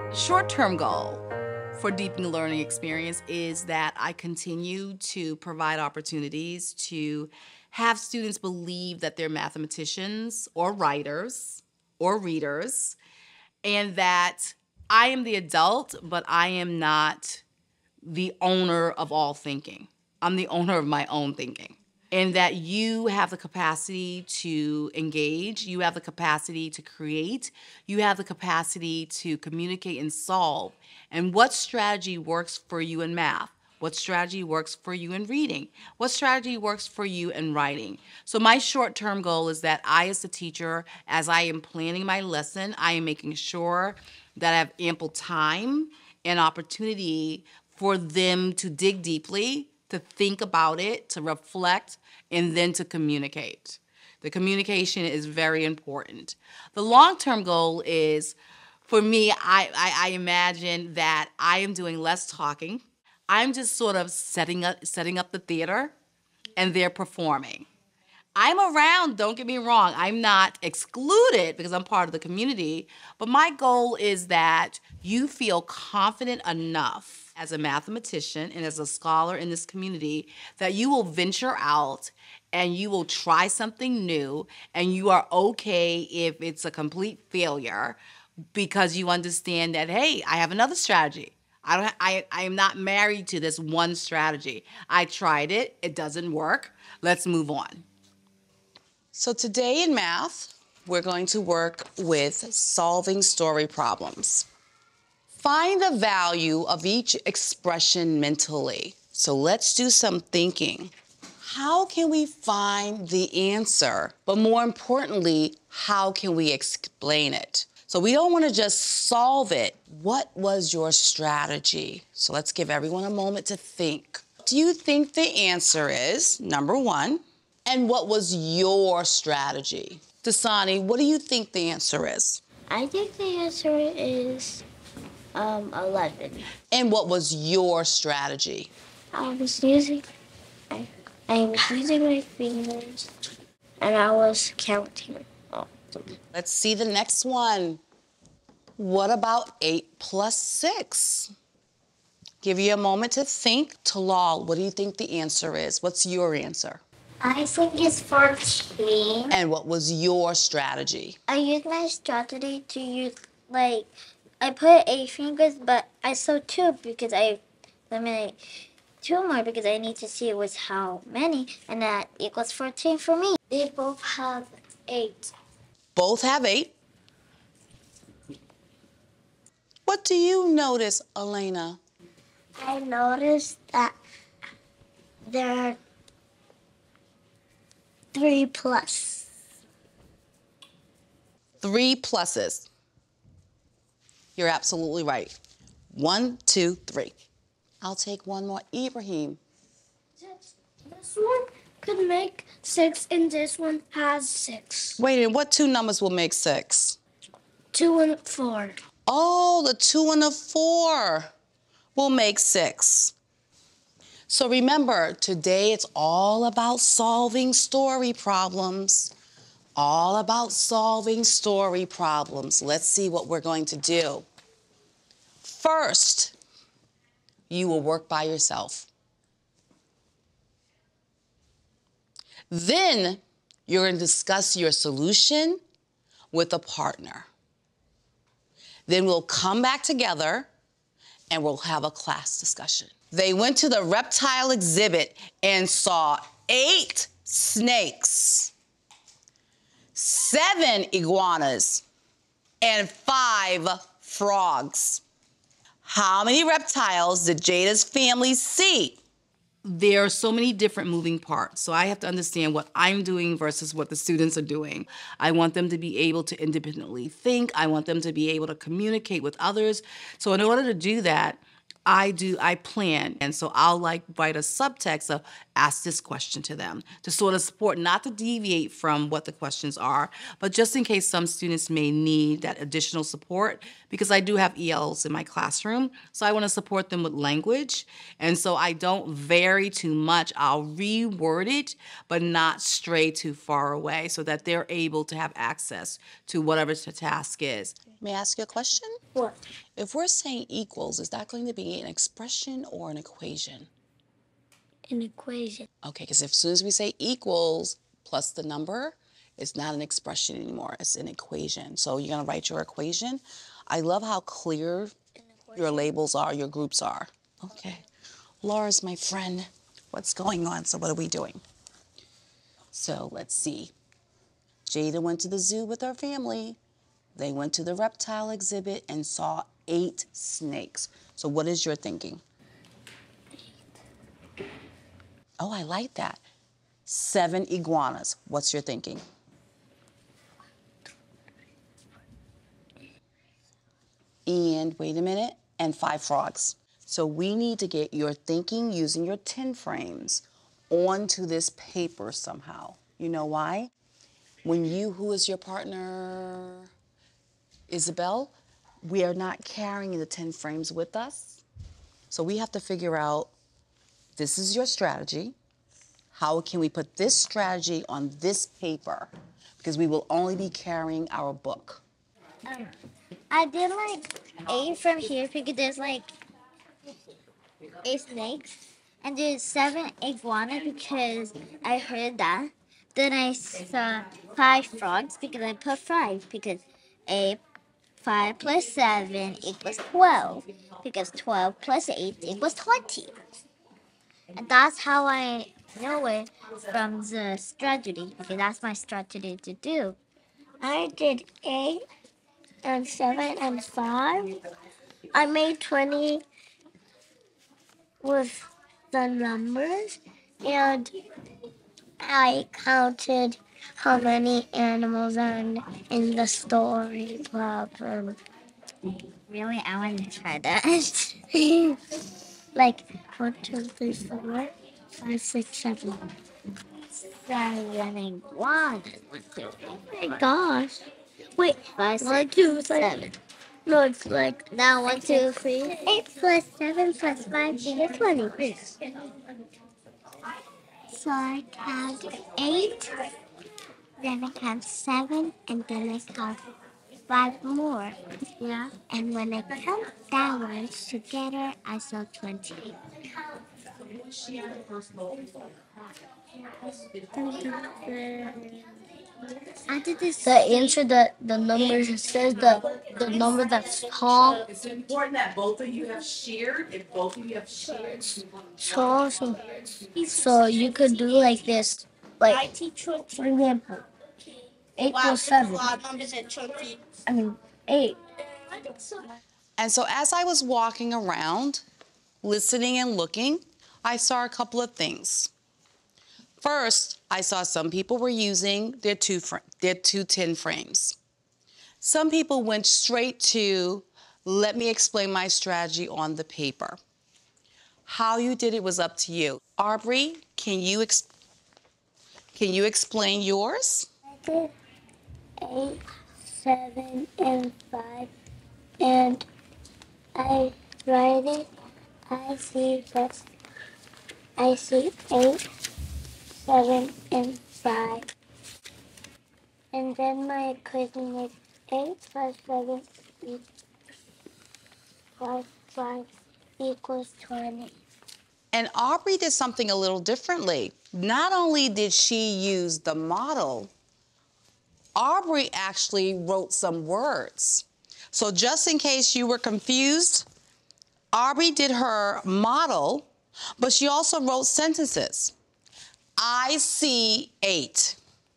Short-term goal for deepening learning experience is that I continue to provide opportunities to have students believe that they're mathematicians or writers or readers, and that I am the adult, but I am not the owner of all thinking. I'm the owner of my own thinking. And that you have the capacity to engage, you have the capacity to create, you have the capacity to communicate and solve. And what strategy works for you in math? What strategy works for you in reading? What strategy works for you in writing? So my short-term goal is that I, as a teacher, as I am planning my lesson, I am making sure that I have ample time and opportunity for them to dig deeply, to think about it, to reflect, and then to communicate. The communication is very important. The long-term goal is, for me, I imagine that I am doing less talking. I'm just sort of setting up the theater, and they're performing. I'm around, don't get me wrong. I'm not excluded because I'm part of the community, but my goal is that you feel confident enough as a mathematician and as a scholar in this community that you will venture out and you will try something new, and you are okay if it's a complete failure because you understand that, hey, I have another strategy. I am not married to this one strategy. I tried it, it doesn't work. Let's move on. So today in math, we're going to work with solving story problems. Find the value of each expression mentally. So let's do some thinking. How can we find the answer? But more importantly, how can we explain it? So we don't want to just solve it. What was your strategy? So let's give everyone a moment to think. Do you think the answer is, number one, and what was your strategy? Dasani, what do you think the answer is? I think the answer is 11. And what was your strategy? I was using my fingers, and I was counting. Let's see the next one. What about 8 plus 6? Give you a moment to think. Talal, what do you think the answer is? What's your answer? I think it's 14. And what was your strategy? I used my strategy to use, I put 8 fingers, but I saw 2 because I eliminated 2 more because I need to see it was how many, and that equals 14 for me. They both have 8. Both have 8. What do you notice, Elena? I noticed that there are 3 plus. 3 pluses. You're absolutely right. 1, 2, 3. I'll take one more. Ibrahim. This one could make 6, and this one has 6. Wait, and what 2 numbers will make 6? 2 and 4. Oh, the 2 and the 4 will make 6. So remember, today it's all about solving story problems. All about solving story problems. Let's see what we're going to do. First, you will work by yourself. Then you're going to discuss your solution with a partner. Then we'll come back together and we'll have a class discussion. They went to the reptile exhibit and saw 8 snakes, 7 iguanas, and 5 frogs. How many reptiles did Jada's family see? There are so many different moving parts, so I have to understand what I'm doing versus what the students are doing. I want them to be able to independently think. I want them to be able to communicate with others. So in order to do that, I plan. And so I'll write a subtext of ask this question to them to sort of support, not to deviate from what the questions are, but just in case some students may need that additional support, because I do have ELs in my classroom. So I want to support them with language. And so I don't vary too much. I'll reword it, but not stray too far away so that they're able to have access to whatever the task is. May I ask you a question? What? If we're saying equals, is that going to be an expression or an equation? An equation. Okay, because as soon as we say equals plus the number, it's not an expression anymore. It's an equation. So you're going to write your equation. I love how clear your labels are, your groups are. Okay. Laura's my friend. What's going on? So what are we doing? So let's see. Jada went to the zoo with her family. They went to the reptile exhibit and saw 8 snakes. So what is your thinking? Oh, I like that. 7 iguanas. What's your thinking? And wait a minute, and 5 frogs. So we need to get your thinking using your 10 frames onto this paper somehow. You know why? When you, who is your partner, Isabel, we are not carrying the 10 frames with us. So we have to figure out, this is your strategy. How can we put this strategy on this paper? Because we will only be carrying our book. I did like 8 from here because there's like 8 snakes, and there's 7 iguana because I heard that. Then I saw 5 frogs because I put 5 because 5 plus 7 equals 12 because 12 plus 8 equals 20. And that's how I know it from the strategy because that's my strategy to do. I did 8 and 7 and 5. I made 20 with the numbers, and I counted how many animals are in the story problem. Really, I want to try that. Like 1, 2, 3, 4, 5, 6, 7. 7 iguanas. 1, 2, 3. Oh my gosh! Wait, 5, 6, 1, 2, 7. No, it's like now 1, 2, 3. 8 plus 7 plus 5 is 20. So I count 8, then I count 7, and then I count 5 more. Yeah. And when I count downwards together, I saw 20. I did this. The answer that the numbers, it says the number that's tall. It's important that both of you have shared. If both of you have shared, Tall, so you could do like this. Like, for example, 8 plus 7. I mean, 8. And so as I was walking around, listening and looking, I saw a couple of things. First, I saw some people were using their two 10 frames. Some people went straight to, let me explain my strategy on the paper. How you did it was up to you. Aubrey, can you explain yours? I did 8, 7, and 5, and I write it. I see 8, 7, and 5. And then my equation is 8 plus 7 plus 5 equals 20. And Aubrey did something a little differently. Not only did she use the model, Aubrey actually wrote some words. So just in case you were confused, Aubrey did her model, but she also wrote sentences. I see 8.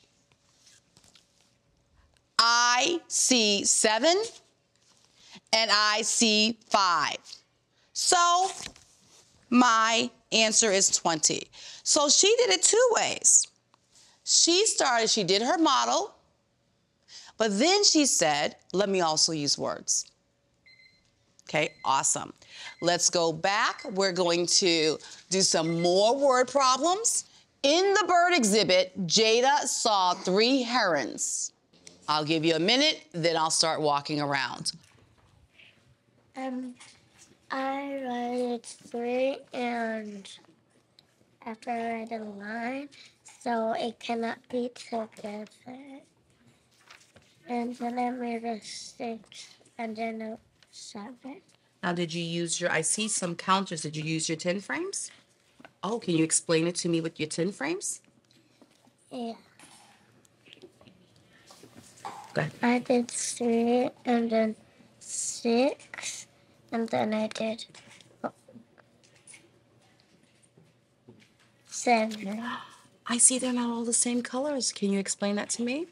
I see 7. And I see 5. So my answer is 20. So she did it 2 ways. She did her model, but then she said, let me also use words. Okay, awesome. Let's go back. We're going to do some more word problems. In the bird exhibit, Jada saw 3 herons. I'll give you a minute, then I'll start walking around. I write 3, and after I write a line, so it cannot be together. And then I made a 6, and then a 7. Now, did you use I see some counters. Did you use your 10 frames? Oh, can you explain it to me with your 10 frames? Yeah. Go ahead. I did 3 and then 6 and then I did 7. I see they're not all the same colors. Can you explain that to me?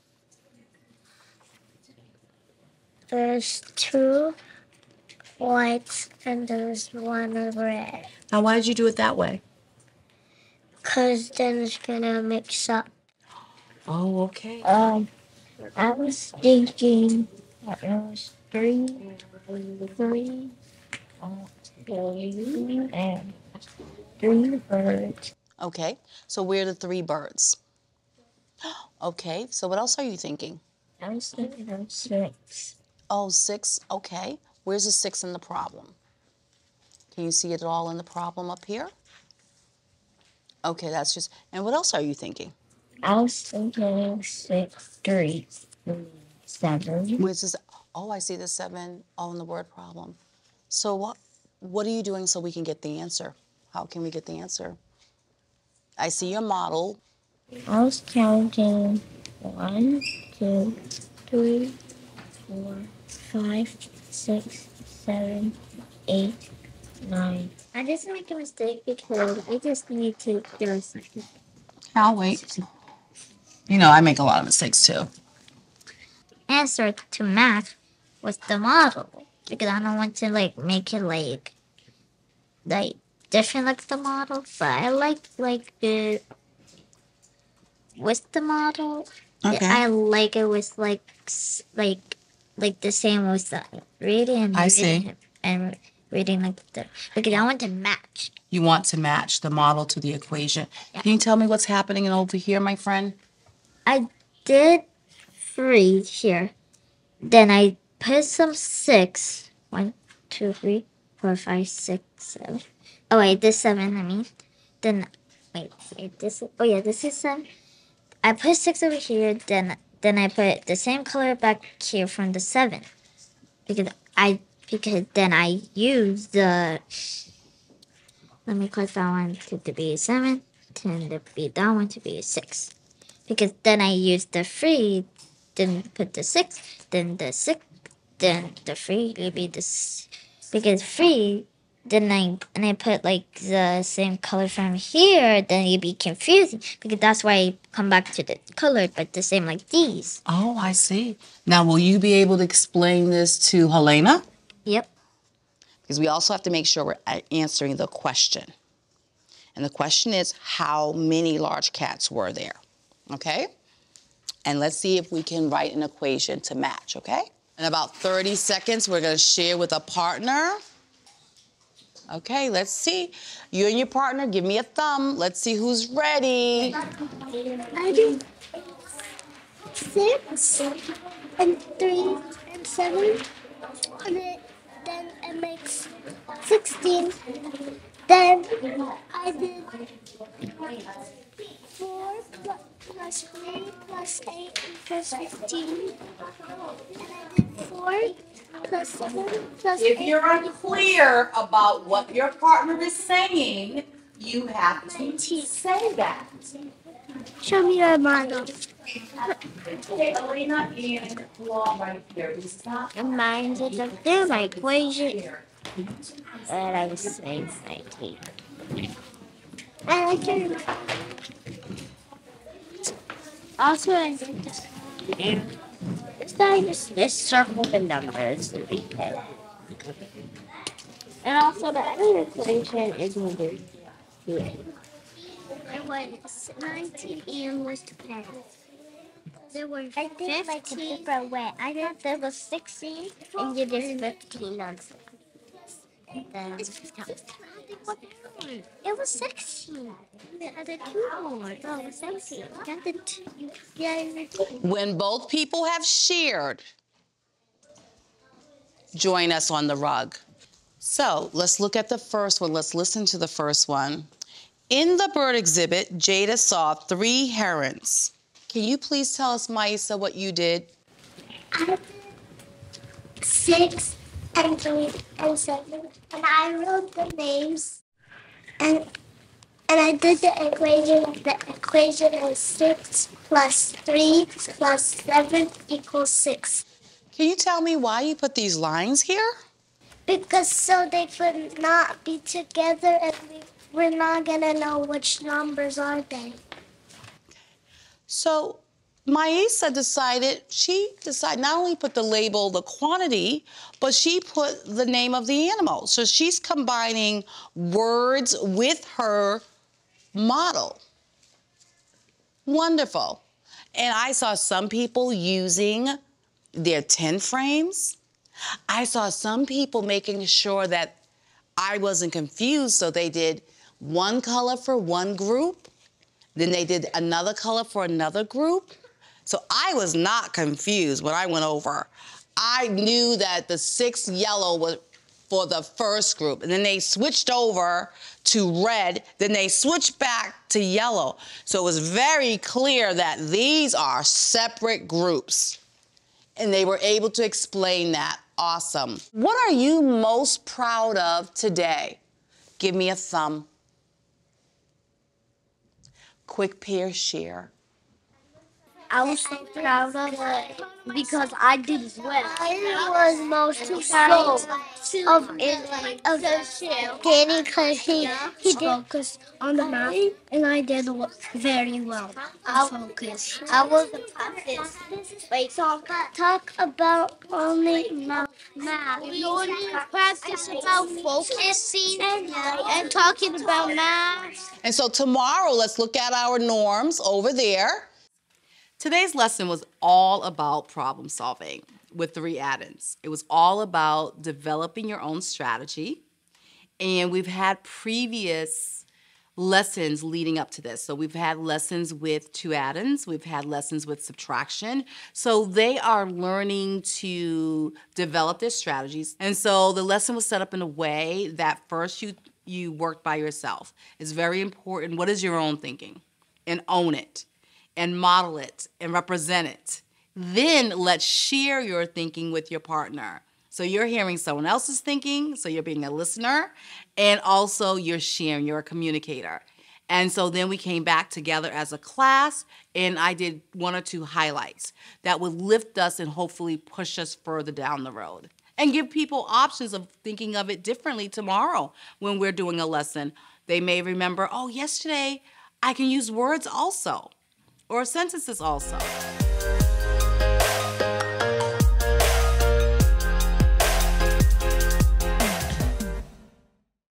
There's 2 whites and there's 1 red. Now, why did you do it that way? Cause then it's gonna mix up. Oh, okay. I was thinking that it was 3, 3, and 3 birds. Okay, so where are the 3 birds? Okay, so what else are you thinking? I was thinking of 6. Oh, 6, okay. Where's the 6 in the problem? Can you see it all in the problem up here? Okay, that's just, and what else are you thinking? I was thinking of 6, 3, 7. Where's this? Oh, I see the 7, oh, in the word problem. So what are you doing so we can get the answer? How can we get the answer? I see your model. I was counting 1, 2, 3, 4, 5, 6, 7, 8, 9. I just make a mistake because I just need to do a second. I'll wait. You know, I make a lot of mistakes too. Answer to math was the model because I don't want to make it like different like the model, but I like the with the model. Okay. I like it with like the same with the reading and I reading see. and reading like the because I want to match. You want to match the model to the equation. Yeah. Can you tell me what's happening over here, my friend? I did 3 here. Then I put some 6. 1, 2, 3, 4, 5, 6, 7. Oh wait, this 7. I mean, then wait, this. Oh yeah, this is 7. I put 6 over here. Then I put the same color back here from the 7 because then I use the. Let me click that one to be 7. Then to be that one to be 6. Because then I use the 3, then put the 6, then the 6, then the 3 will be this. Because 3, then I put like the same color from here, then it'd be confusing. Because that's why I come back to the color, but the same like these. Oh, I see. Now, will you be able to explain this to Helena? Yep. Because we also have to make sure we're answering the question. And the question is, how many large cats were there? Okay? And let's see if we can write an equation to match, okay? In about 30 seconds, we're gonna share with a partner. Okay, let's see. You and your partner, give me a thumb. Let's see who's ready. I do 6 and 3 and 7. And then it makes 16. Then I did 4 plus 3 plus 8 plus 15. And I did 4 plus 7 plus 8. If you're unclear about what your partner is saying, you have to 19. say that. Show me your model. Okay, Helena and Law right here. This is not And mine is up there, my equation. And I was saying 19. And I can also I think this time just circle the numbers and repeat. And also the other equation is moving. I was 19 and was 10. There were 15. I did like a different way. I did there was 16 and you did 15 on it was 16. The other 2 more. No, it was 17. Got the 2. Yeah, When both people have shared, join us on the rug. So let's look at the first one. Let's listen to the first one. In the bird exhibit, Jada saw 3 herons. Can you please tell us, Maisa, what you did? I did 6 and 3 and 7. And I wrote the names and I did the equation. The equation was 6 plus 3 plus 7 equals 6. Can you tell me why you put these lines here? Because so they could not be together and we're not going to know which numbers are they. So she decided not only put the label, the quantity, but she put the name of the animal. So she's combining words with her model. Wonderful. And I saw some people using their 10 frames. I saw some people making sure that I wasn't confused, so they did one color for one group, then they did another color for another group. So I was not confused when I went over. I knew that the 6 yellow was for the first group, and then they switched over to red, then they switched back to yellow. So it was very clear that these are separate groups, and they were able to explain that. Awesome. What are you most proud of today? Give me a thumb. Quick peer share. I was so proud of it because I did well. I was most proud of Danny because he did focus on the math and I did very well. I focused. I was wait. So talk about only math. We only practice about focusing and talking about math. And so tomorrow, let's look at our norms over there. Today's lesson was all about problem solving with 3 add-ins. It was all about developing your own strategy. And we've had previous lessons leading up to this. So we've had lessons with 2 add-ins, we've had lessons with subtraction. So they are learning to develop their strategies. And so the lesson was set up in a way that first you worked by yourself. It's very important. What is your own thinking? And own it, and model it, and represent it. Then let's share your thinking with your partner. So you're hearing someone else's thinking, so you're being a listener, and also you're sharing, you're a communicator. And so then we came back together as a class, and I did 1 or 2 highlights that would lift us and hopefully push us further down the road. And give people options of thinking of it differently tomorrow when we're doing a lesson. They may remember, oh, yesterday I can use words also, or sentences also.